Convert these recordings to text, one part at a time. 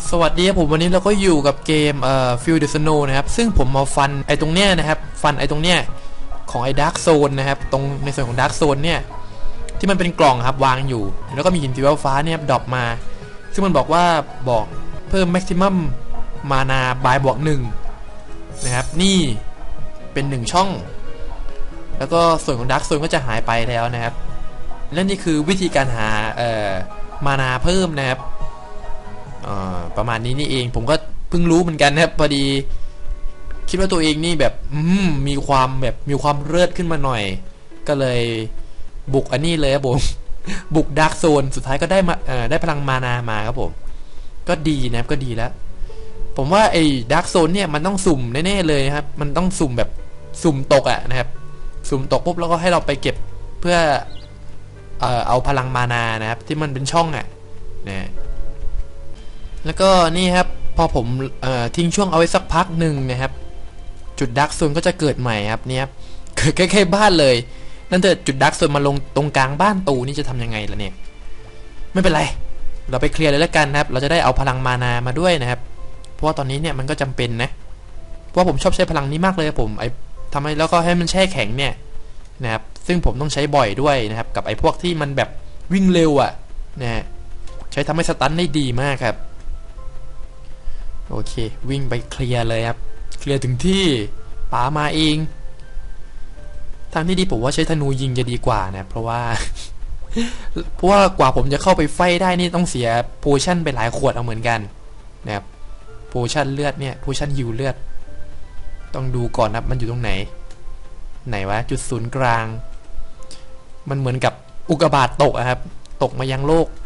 สวัสดีครับผมวันนี้เราก็อยู่กับเกมField the Snow นะครับซึ่งผมมาฟันไอ้ตรงเนี้ยนะครับฟันไอ้ตรงเนี้ยของไอ้ Dark Zone นะครับตรงในส่วนของ Dark Zone เนี่ยที่มันเป็นกล่องครับวางอยู่แล้วก็มีหินสีฟ้าเนี่ยดรอปมาซึ่งมันบอกว่าบอกเพิ่ม maximum mana by บวก1นะครับนี่เป็น1ช่องแล้วก็ส่วนของ Dark Zone ก็จะหายไปแล้วนะครับและนี่คือวิธีการหามานาเพิ่มนะครับประมาณนี้นี่เองผมก็เพิ่งรู้เหมือนกันนะครับพอดีคิดว่าตัวเองนี่แบบมีความเลิศขึ้นมาหน่อยก็เลยบุกอันนี้เลยครับผม บุกดาร์กโซนสุดท้ายก็ได้มาได้พลังมานามาครับผมก็ดีนะครับก็ดีแล้วผมว่าไอ้ดาร์กโซนเนี่ยมันต้องสุ่มแน่ๆเลยครับมันต้องสุ่มแบบสุ่มตกอะนะครับสุ่มตกปุ๊บแล้วก็ให้เราไปเก็บเพื่อเอาพลังมานานะครับที่มันเป็นช่องอะนะแล้วก็นี่ครับพอผมทิ้งช่วงเอาไว้สักพักหนึ่งนะครับจุดดาร์กโซนก็จะเกิดใหม่ครับเนี่ยครับเกิดใกล้ๆบ้านเลยนั่นเถอะจุดดาร์กโซนมาลงตรงกลางบ้านตูนี่จะทำยังไงล่ะเนี่ยไม่เป็นไรเราไปเคลียร์เลยแล้วกันนะครับเราจะได้เอาพลังมานามาด้วยนะครับเพราะว่าตอนนี้เนี่ยมันก็จำเป็นนะเพราะผมชอบใช้พลังนี้มากเลยผมทำให้แล้วก็ให้มันแช่แข็งเนี่ยนะครับซึ่งผมต้องใช้บ่อยด้วยนะครับกับไอ้พวกที่มันแบบวิ่งเร็วอ่ะนะใช้ทำให้สตันได้ดีมากครับโอเควิ่งไปเคลียร์เลยครับเคลียร์ถึงที่ป๋ามาเองทางที่ดีผมว่าใช้ธนูยิงจะดีกว่านะเพราะว่ากว่าผมจะเข้าไปไฟได้นี่ต้องเสียโพชั่นไปหลายขวดเอาเหมือนกันนะครับโพชั่นเลือดเนี่ยโพชั่นฮิวเลือดต้องดูก่อนนะมันอยู่ตรงไหนวะจุดศูนย์กลางมันเหมือนกับอุกกาบาตตกครับตกมายังโลก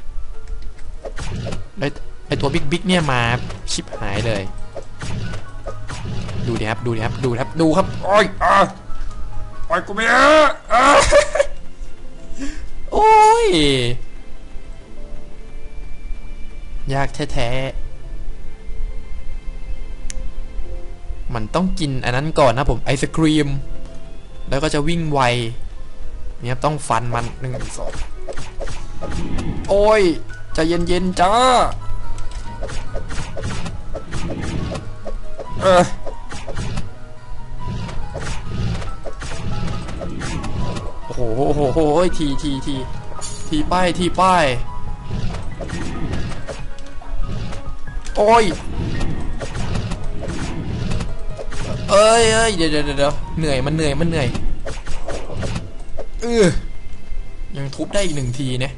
ไอตัวบิ๊กเนี่ยมาชิบหายเลยดูดิครับดูครับโอ้ยกูไม่โอ้ยยากแท้ๆมันต้องกินอันนั้นก่อนนะผมไอศครีมแล้วก็จะวิ่งไวเนี่ยต้องฟันมัน1 2โอ้ยใจเย็นๆจ้าโอ้โหทีป้ายโอ้ยเดี๋ยวเหนื่อยยังทุบได้อีก1 ทีเนี่ย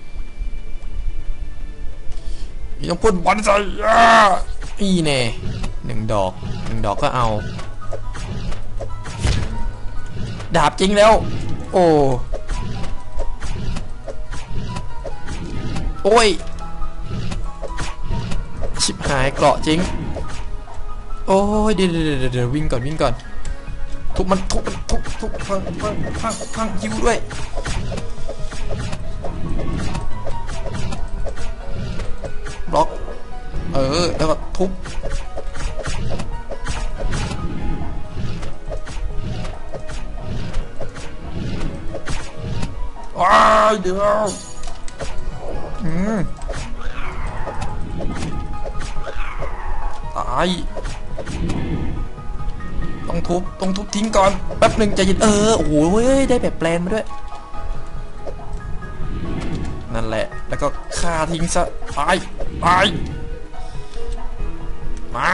ยังพ่นบอลใส่อีเน่1 ดอกก็เอาดาบจริงแล้วโอ้ยชิบหายเกราะจริงโอ้ยเดี๋ยววิ่งก่อนทุบพังคิวด้วยบล็อกแล้วก็ทุบว้ายเดี๋ยวตายต้องทุบทิ้งก่อนแป๊บหนึ่งใจเย็นโอ้โหได้แบบแปลนมาด้วยนั่นแหละแล้วก็ฆ่าทิ้งซะตายมา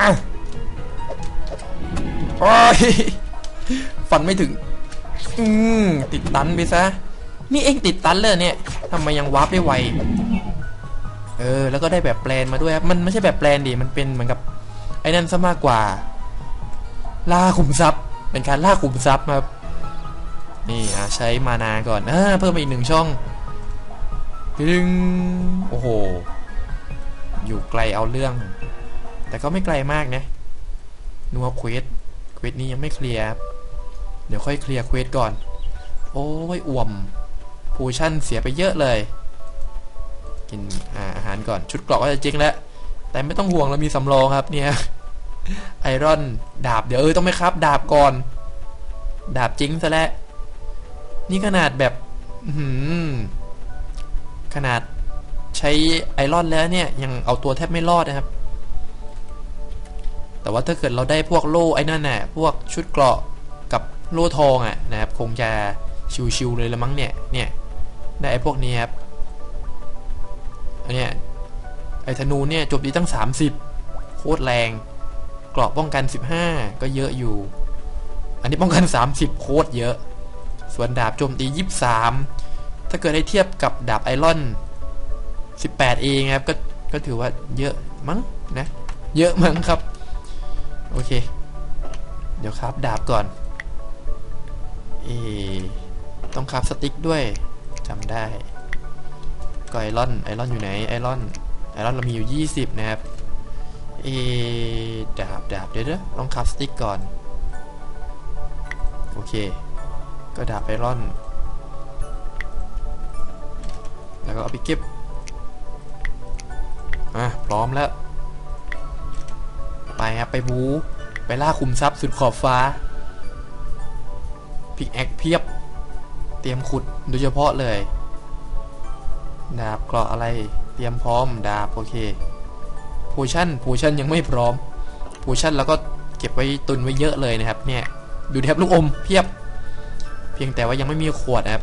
โอ้ยฟันไม่ถึงติดตันไปซะนี่เองติดตันเลยเนี่ยทำไมยังวาร์ปได้ไวแล้วก็ได้แบบแปลนมาด้วยครับมันไม่ใช่แบบแปลนดิมันเป็นเหมือนกับไอ้นั่นซะมากกว่าล่าขุมทรัพย์เป็นการล่าขุมทรัพย์ครับนี่ใช้มานาก่อนเพิ่มมาอีก1 ช่องดึงโอ้โหอยู่ไกลเอาเรื่องแต่ก็ไม่ไกลมากนะนัวเควสนี้ยังไม่เคลียร์เดี๋ยวค่อยเคลียร์เควสก่อนโอ้ยอ่วมโพชั่นเสียไปเยอะเลยกินอาหารก่อนชุดเกราะก็จะจริงแล้วแต่ไม่ต้องห่วงเรามีสำรองครับเนี่ยไอรอนดาบเดี๋ยวต้องไม่ครับดาบก่อนดาบจริงซะแล้วนี่ขนาดแบบขนาดใช้ไอรอนแล้วเนี่ยยังเอาตัวแทบไม่รอดนะครับแต่ว่าถ้าเกิดเราได้พวกโล่ไอ้นั่นน่ะพวกชุดเกราะกับโล่ทองอ่ะนะครับคงจะชิวๆเลยละมั้งเนี่ยได้ไอ้พวกนี้ครับอันเนี้ยไอ้ธนูเนี่ยโจมตีตั้ง30โคตรแรงเกราะป้องกัน15ก็เยอะอยู่อันนี้ป้องกัน30โคตรเยอะส่วนดาบโจมตี23ถ้าเกิดให้เทียบกับดาบไอรอน18เองครับก็ถือว่าเยอะมั้งนะเยอะมั้งครับโอเคเดี๋ยวครับดาบก่อนต้องครับสติ๊กด้วยจำได้ก็ไอรอนอยู่ไหนไอรอนเรามีอยู่20นะครับดาบเดี๋ยวต้องครับสติ๊กก่อนโอเคก็ดาบไอรอนแล้วก็เอาไปเก็บพร้อมแล้วไปครับไปบูไปล่าขุมทรัพย์สุดขอบฟ้าพิกแอคเพียบเตรียมขุดโดยเฉพาะเลยดาบเกราะอะไรเตรียมพร้อมดาบโอเคโพชั่นยังไม่พร้อมโพชั่นแล้วก็เก็บไว้ตุนไว้เยอะเลยนะครับเนี่ยดูแทบลูกอมเพียบเพียงแต่ว่ายังไม่มีขวดนะครับ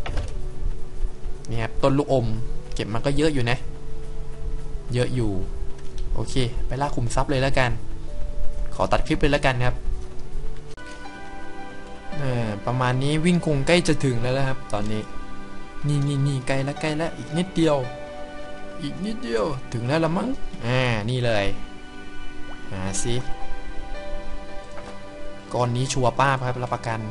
นี่ครับต้นลูกอมเก็บมันก็เยอะอยู่นะเยอะอยู่โอเคไปล่าขุมทรัพย์เลยแล้วกันขอตัดคลิปเลยแล้วกันครับประมาณนี้วิ่งคงใกล้จะถึงแล้วนะครับตอนนี้นี่ใกล้แล้วอีกนิดเดียวถึงแล้วละมั้งนี่เลยสิก้อนนี้ชัวร์ป้าครับรับประกัน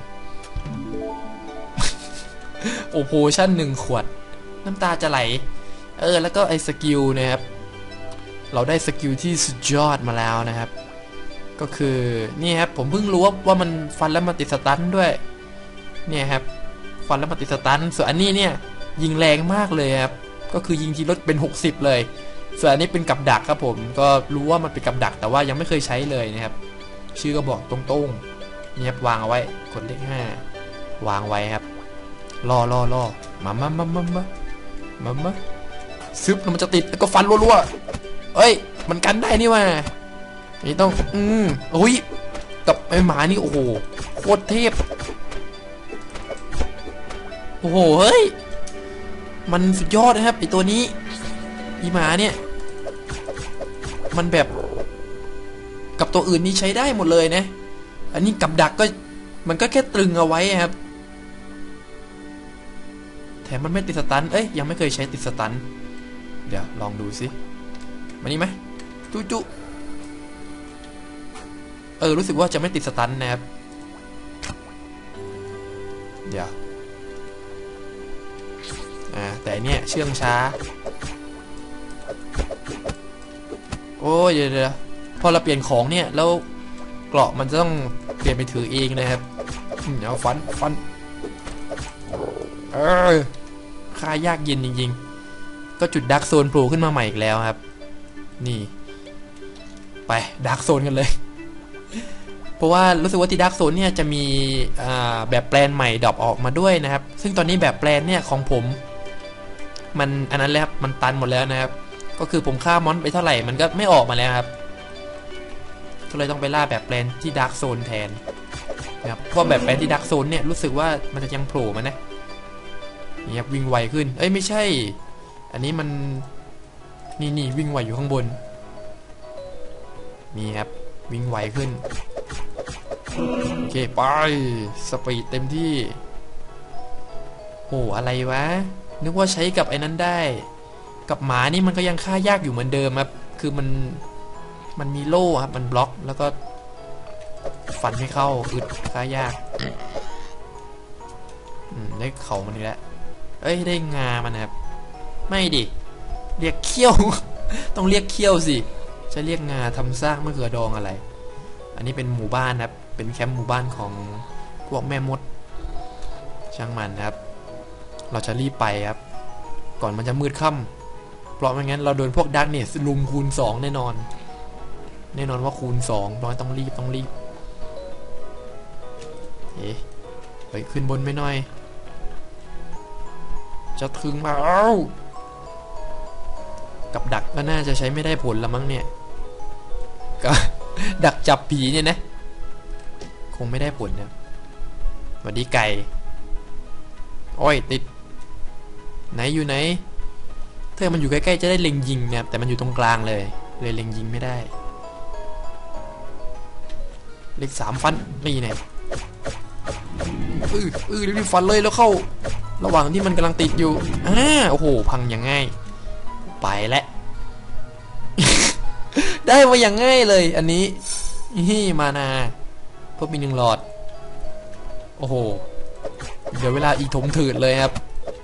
โอโพชั่น1 ขวดน้ำตาจะไหลแล้วก็ไอ้สกิลนะครับเราได้สกิลที่สุดยอดมาแล้วนะครับก็คือนี่ครับผมเพิ่งรู้ว่ามันฟันแล้วมันติดสตันด้วยเนี่ยครับฟันแล้วมันติดสตันส่วนอันนี้เนี่ยยิงแรงมากเลยครับก็คือยิงทีลดเป็น60เลยส่วนอันนี้เป็นกับดักครับผมก็รู้ว่ามันเป็นกับดักแต่ว่ายังไม่เคยใช้เลยนะครับชื่อก็บอกตรงๆเนี่ยครับวางเอาไว้กดเลข5วางไว้ครับรอมาซึบแล้วมันจะติดแล้วก็ฟันรัวๆเอ้ยมันกันได้นี่ว่านี่ต้องโอ้ยกับไอหมานี่โอ้โหโคตรเทพโอ้โหเฮ้ยมันสุดยอดนะครับไอตัวนี้อีหมาเนี่ยมันแบบกับตัวอื่นนี่ใช้ได้หมดเลยนะอันนี้กับดักก็มันก็แค่ตรึงเอาไว้ครับแถมมันไม่ติดสตันยังไม่เคยใช้ติดสตันเดี๋ยวลองดูสิมานี่ไหมจุรู้สึกว่าจะไม่ติดสตันนะครับเดี๋ยวแต่เนี้ยเชื่องช้าโอ้ยเดี๋ยวพอเราเปลี่ยนของเนี่ยแล้วเกราะมันจะต้องเปลี่ยนไปถือเองนะครับเอาฟันค่ายากเย็นจริงๆก็จุดดาร์กโซนโผล่ขึ้นมาใหม่อีกแล้วครับนี่ไปดาร์กโซนกันเลยเพราะว่ารู้สึกว่าที่ดาร์กโซนเนี่ยจะมีแบบแปลนใหม่ดรอปออกมาด้วยนะครับซึ่งตอนนี้แบบแปลนเนี่ยของผมมันอันนั้นแล้วครับมันตันหมดแล้วนะครับก็คือผมฆ่ามอนไปเท่าไหร่มันก็ไม่ออกมาแล้วครับก็เลยต้องไปล่าแบบแปลนที่ดาร์กโซนแทนนะครับเพราะแบบแปลนที่ดาร์กโซนเนี่ยรู้สึกว่ามันจะยังโผล่มานะนี่ครับวิ่งไวขึ้นไม่ใช่อันนี้มันนี่วิ่งไวอยู่ข้างบนนี่ครับวิ่งไวขึ้นโอเคไปสปีดเต็มที่โอ้อะไรวะนึกว่าใช้กับไอ้นั้นได้กับหมานี่มันก็ยังฆ่ายากอยู่เหมือนเดิมครับคือมันมีโล่ครับมันบล็อกแล้วก็ฟันไม่เข้าอึดฆ่ายากได้เขามันนี่แหละได้งามันครับไม่ดิเรียกเขี้ยว ต้องเรียกเขี้ยวสิจะเรียกงาทำซากมะเขือดองอะไรอันนี้เป็นหมู่บ้านครับเป็นแคมป์หมู่บ้านของพวกแม่มดช่างมันครับเราจะรีบไปครับก่อนมันจะมืดค่ำเพราะไม่งั้นเราโดนพวกดาร์กเนสลุมคูณ2แน่นอนว่าคูณ2เราต้องรีบไปขึ้นบนไม่น้อยจะถึงมากับดักก็น่าจะใช้ไม่ได้ผลละมั้งเนี่ยก็ดักจับผีเนี่ยนะคงไม่ได้ผลนะสวัสดีไก่โอ้ยติดไหนอยู่ไหนถ้ามันอยู่ใกล้ๆจะได้เล็งยิงนะครับแต่มันอยู่ตรงกลางเลยเล็งยิงไม่ได้เลข3ฟันนี่เนี่ยรีบฟันเลยแล้วเข้าระหว่างที่มันกำลังติดอยู่โอ้โหพังอย่างง่ายไปแล้ว ได้มาอย่างง่ายเลยอันนี้นี่มานาเพิ่มมี1 หลอดโอ้โหเดี๋ยวเวลาอีกถมถืดเลยครับ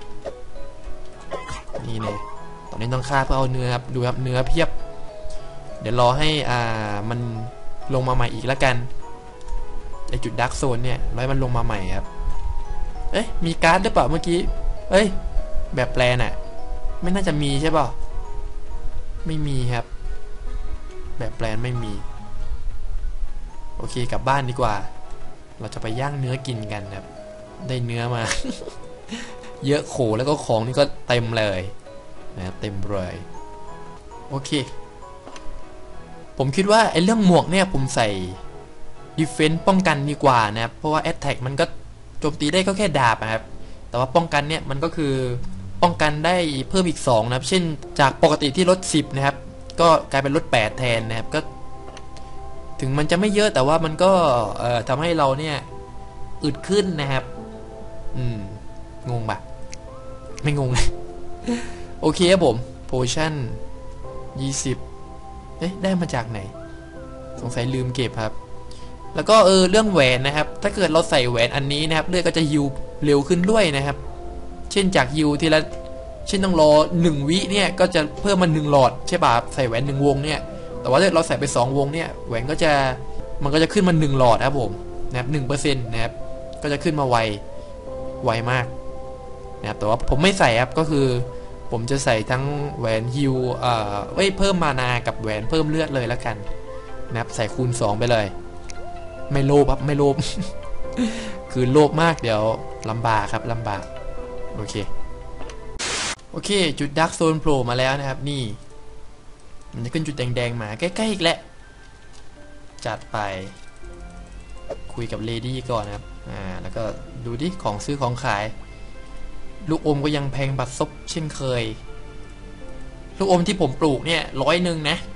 นี่เนี่ยตอนนี้ต้องฆ่าเพื่อเอาเนื้อครับดูครับเนื้อเพียบเดี๋ยวรอให้มันลงมาใหม่อีกแล้วกันในจุดดาร์กโซนเนี่ยรอให้มันลงมาใหม่ครับเอ๊ะมีการ์ดหรือเปล่าเมื่อกี้เอ้ยแบบแปลน่ะไม่น่าจะมีใช่ป่ะไม่มีครับแบบแปลนไม่มีโอเคกลับบ้านดีกว่าเราจะไปย่างเนื้อกินกันครับได้เนื้อมา เยอะโขแล้วก็ของนี่ก็เต็มเลยนะเต็มเลยโอเคผมคิดว่าไอ้เรื่องหมวกเนี่ยผมใส่ดีเฟนส์ป้องกันดีกว่านะครับเพราะว่าแอตแทกมันก็โจมตีได้ก็แค่ดาบนะครับแต่ว่าป้องกันเนี่ยมันก็คือป้องกันได้เพิ่มอีก2นะครับเช่นจากปกติที่ลด10นะครับก็กลายเป็นลด8แทนนะครับก็ถึงมันจะไม่เยอะแต่ว่ามันก็ทำให้เราเนี่ยอึดขึ้นนะครับงงปะไม่งง โอเคครับผมโพชั่น20ได้มาจากไหนสงสัยลืมเก็บครับแล้วก็เรื่องแหวนนะครับถ้าเกิดเราใส่แหวนอันนี้นะครับเลือดก็จะฮิวเร็วขึ้นด้วยนะครับเช่นจากฮิวทีละเช่นต้องรอ1 วิเนี่ยก็จะเพิ่มมา1 หลอดใช่ป่ะใส่แหวน1 วงเนี่ยแต่ว่าถ้าเราใส่ไป2 วงเนี่ยแหวนก็จะมันก็จะขึ้นมา1 หลอดครับผมนะครับ 1% นะครับก็จะขึ้นมาไวมากนะครับแต่ว่าผมไม่ใส่ครับก็คือผมจะใส่ทั้งแหวนฮิวเพิ่มมานากับแหวนเพิ่มเลือดเลยแล้วกันนะครับใส่คูณ2ไปเลยไม่โลภครับไม่โลภ คือโลภมากเดี๋ยวลำบากครับลำบากโอเคจุดดาร์กโซนโผล่มาแล้วนะครับนี่มันจะขึ้นจุดแดงๆมาใกล้ๆอีกแล้วจัดไปคุยกับเลดี้ก่อนนะครับแล้วก็ดูดิของซื้อของขายลูกอมก็ยังแพงบัดซบเช่นเคยลูกอมที่ผมปลูกเนี่ย100นะ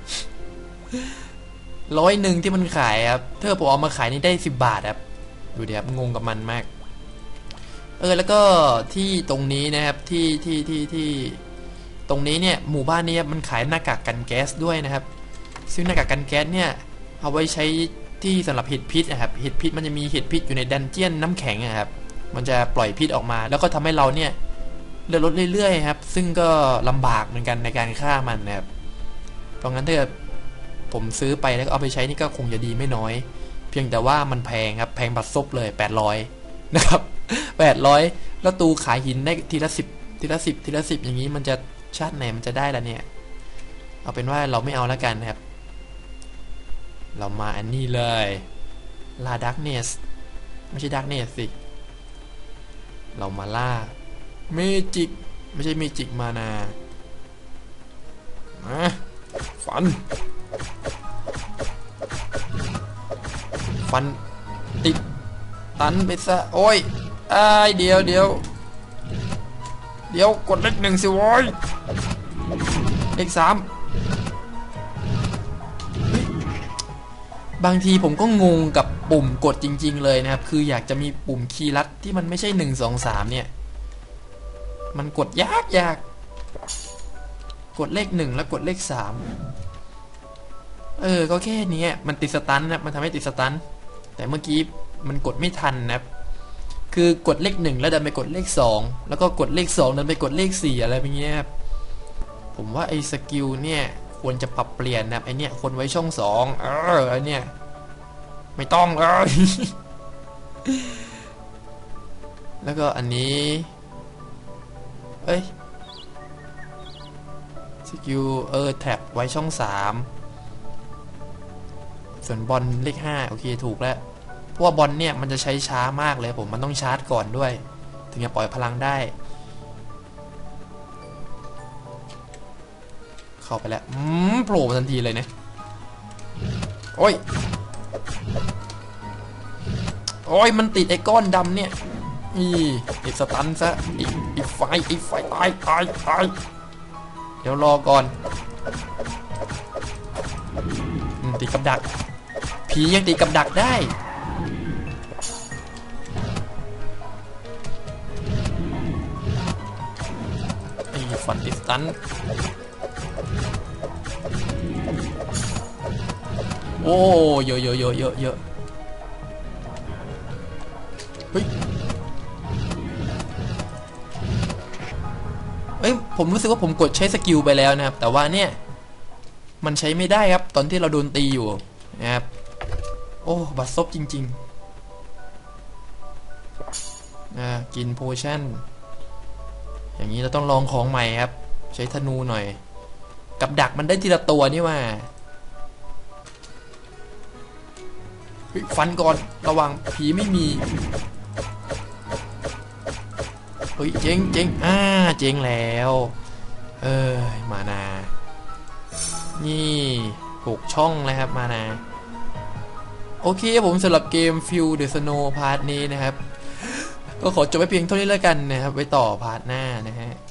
100ที่มันขายครับถ้าผมเอามาขายนี่ได้10 บาทครับดูดิครับงงกับมันมากแล้วก็ที่ตรงนี้นะครับที่ตรงนี้เนี่ยหมู่บ้านนี้มันขายหน้ากากกันแก๊สด้วยนะครับซึ่งหน้ากากกันแก๊สเนี่ยเอาไว้ใช้ที่สำหรับเห็ดพิษนะครับเห็ดพิษมันจะมีเห็ดพิษอยู่ในดันเจียนน้ำแข็งนะครับมันจะปล่อยพิษออกมาแล้วก็ทำให้เราเนี่ยเลือดลดเรื่อยๆครับซึ่งก็ลำบากเหมือนกันในการฆ่ามันนะครับเพราะงั้นถ้าผมซื้อไปแล้วก็เอาไปใช้นี่ก็คงจะดีไม่น้อยเพียงแต่ว่ามันแพงครับแพงบัดซบเลย800นะครับ800แล้วตูขายหินได้ทีละ10อย่างนี้มันจะชาติไหนมันจะได้ละเนี่ยเอาเป็นว่าเราไม่เอาแล้วกันนะครับเรามาอันนี้เลยลาดาร์กเนสไม่ใช่ดาร์กเนสสิเรามาล่าเมจิกไม่ใช่เมจิกมานาฟันติดตันไปซะโอ้ยเดี๋ยวกดเลข1สิโว้ยเลข3บางทีผมก็งงกับปุ่มกดจริงๆเลยนะครับคืออยากจะมีปุ่มคีย์ลัดที่มันไม่ใช่1 2 3เนี่ยมันกดยากกดเลข1แล้วกดเลข3ก็แค่นี้มันติดสตันนะมันทำให้ติดสตันแต่เมื่อกี้มันกดไม่ทันนะครับคือกดเลข1แล้วเดินไปกดเลข2แล้วก็กดเลข2เดินไปกดเลข4อะไรแบบนี้ครับผมว่าไอ้สกิลเนี่ยควรจะปรับเปลี่ยนนะไอเนี่ยคนไว้ช่อง2ไอเนี่ยไม่ต้องเลย แล้วก็อันนี้สกิลแท็บไว้ช่อง3ส่วนบอลเลข5โอเคถูกแล้วเพราะว่าบอลเนี่ยมันจะใช้ช้ามากเลยผมมันต้องชาร์จก่อนด้วยถึงจะปล่อยพลังได้เขเข้าไปแล้วโผล่มาทันทีเลยนะโอ้ยโอ้ยมันติดไอ้ก้อนดำเนี่ยติดสตันซะไอ้ไฟตายเดี๋ยวรอก่อนติดกับดักผียังติดกับดักได้ไอ้ฟันติดสตันโอ้เยอะเฮ้ยผมรู้สึกว่าผมกดใช้สกิลไปแล้วนะครับแต่ว่าเนี่ยมันใช้ไม่ได้ครับตอนที่เราโดนตีอยู่นะครับโอ้บัดซบจริงๆกินโพชั่นอย่างนี้เราต้องลองของใหม่ครับใช้ธนูหน่อยกับดักมันได้ทีละตัวนี่ว่าฟันก่อนระวังผีไม่มีเฮ้ยเจ๊งเจ๊งแล้วมานานี่6 ช่องเลยครับมานาโอเคผมสำหรับเกม Field the Snow พาร์ทนี้นะครับก็ขอจบไปเพียงเท่านี้แล้วกันนะครับไว้ต่อพาร์ทหน้านะฮะ